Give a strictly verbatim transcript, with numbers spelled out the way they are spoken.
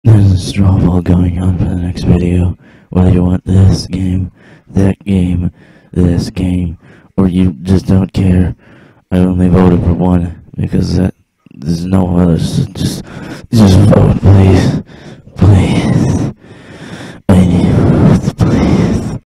There's a straw poll going on for the next video. Whether you want this game, that game, this game, or you just don't care. I only voted for one because that there's no others. Just, just vote.